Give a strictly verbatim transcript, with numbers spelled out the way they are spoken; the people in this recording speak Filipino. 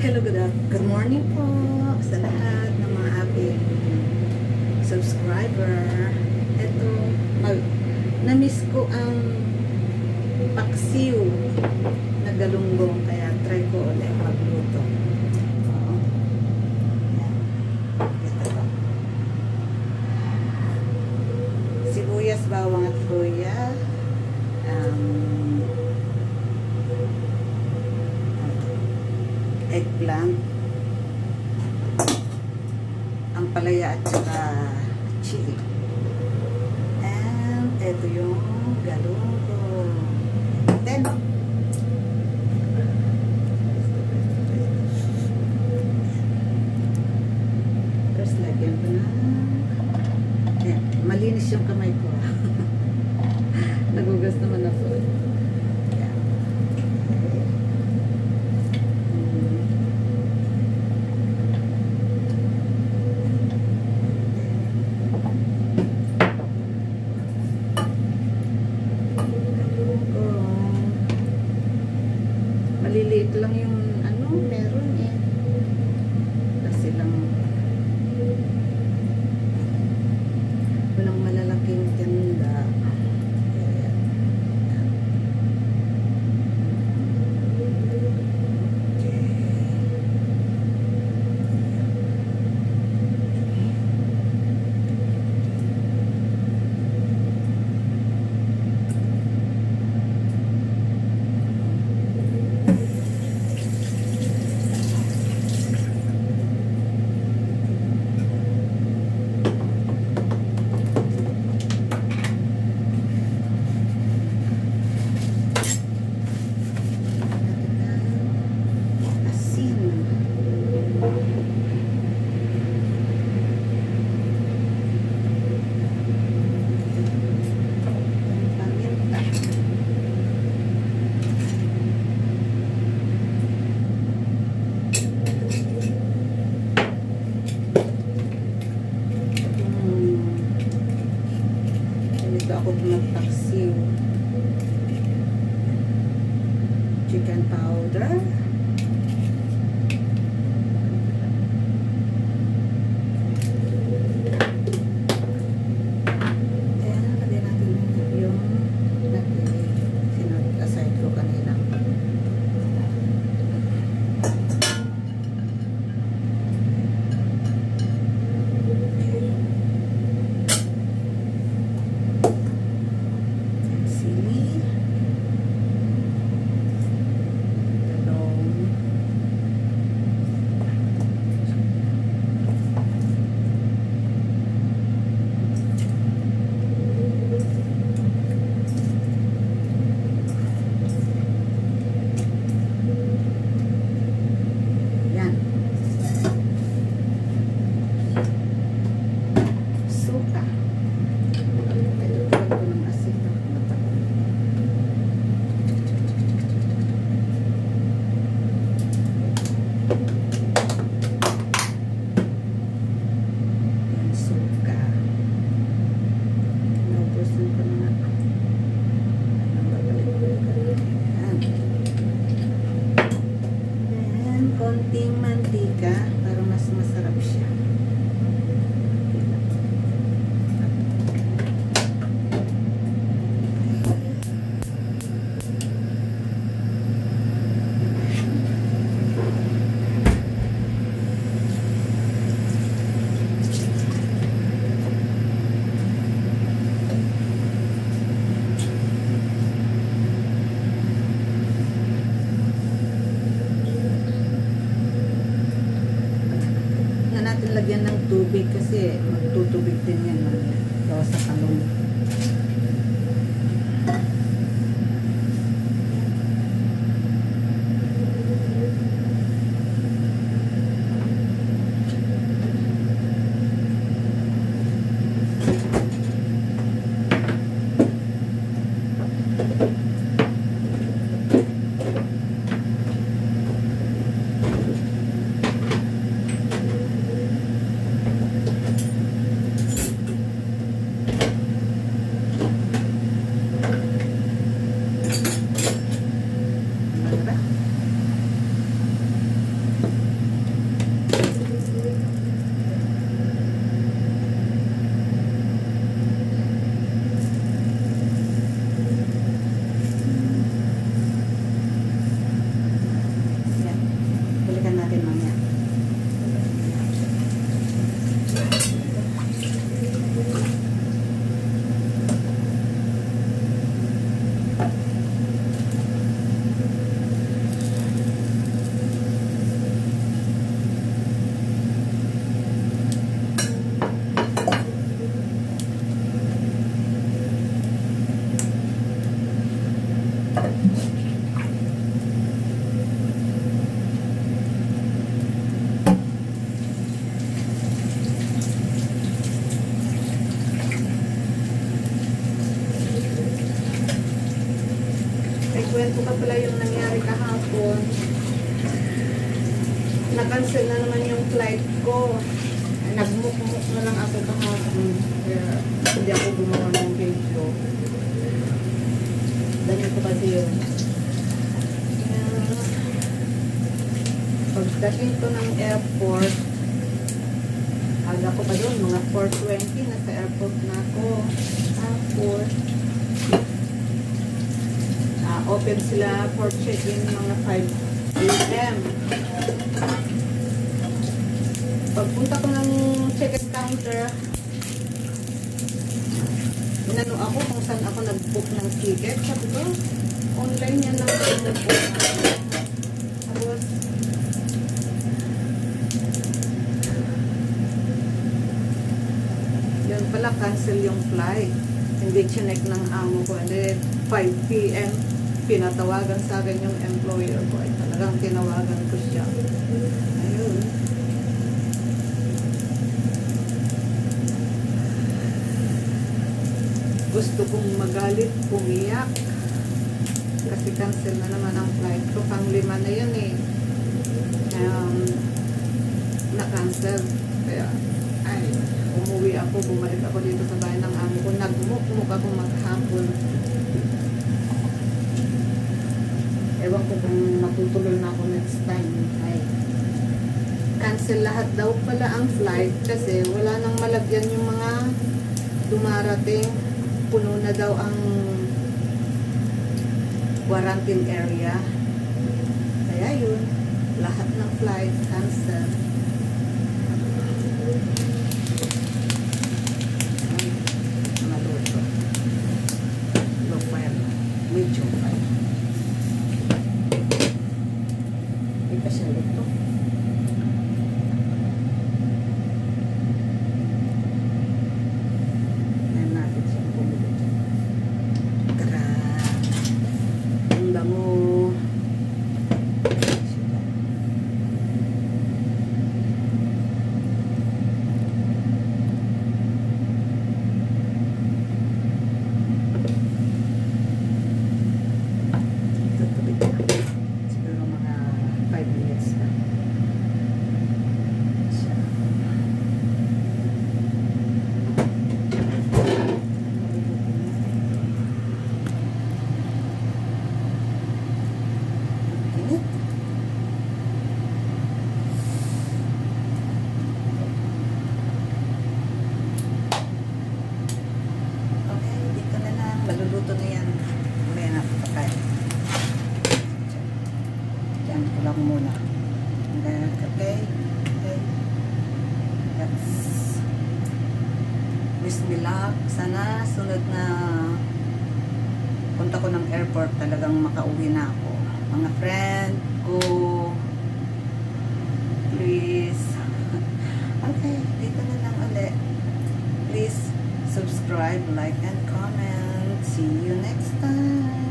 Hello, good, good morning po sa lahat ng mga ating subscriber. Ito, mag, na-miss ko ang paksiw na galunggong, kaya try ko ulit magluto. Oo. Yan. Ito ba? Sibuyas, bawang at luya. Um, eggplant, ang palaya at saka chili. And ito yung galunggong. Then, first lagyan ko na. Ayan, malinis yung kamay ko. Nagugas naman ako. Maliliit lang yung ano, meron eh. Kasi lang walang malalaking tenda. Kaya, okay. Ako magpaksiw. Chicken powder. Ayan, lagyan natin yung sinag-aside ko kanina. Konting mantika para mas masarap siya. Lagyan ng tubig kasi magtutubig din yan gawa sa kalong. pa pala yung nangyari kahapon. Na-cancel na naman yung flight ko. Nagmuk-muk na lang ako kahapon. Kaya hindi ako gumawa ng video. Dami ko kasi yun. Kaya, pagdating ko ng airport, aga ko pa doon, mga four twenty, nasa airport na ako. Tapos, uh, open sila for check-in mga five A M Pagpunta ko ng check-in counter, inano ako kung saan ako nag-book ng ticket. Sabi ko, online yan lang ako nag-book. Tapos, yun pala, cancel yung flight. Hindi chinek ng amo ko. And then, five P M pinatawagan sa akin yung employer ko. Ay, talagang tinawagan ko siya. Ayun. Gusto kong magalit, pumiyak. Kasi cancel na naman ang flight ko. Pang lima na yun eh. Um, na-cancel. Kaya, ay, umuwi ako, bumalik ako dito sa bahay ng amo ko. Nagmuk-muk ako maghapon. Ewan ko kung matutuloy na ako next time. Ay, cancel lahat daw pala ang flight kasi wala nang malagyan yung mga dumarating. Puno na daw ang quarantine area. Kaya yun, lahat ng flight cancel. Ay, maluto. Low fire. Medium fire. Hindi pa siya luto. Ayan natin siya. Tara. Ang bango. Siguro mga five minutes na. Siya. Init. Okay, dito na lang. Maluluto na yan. Mamaya na pagkain. Diyan ko lang muna. And then, okay. Okay. That's wish me luck. Sana sunod na punta ko ng airport talagang makauwi na ako. Mga friend ko, please. Okay, dito na lang ulit. Please subscribe, like, and comment. See you next time.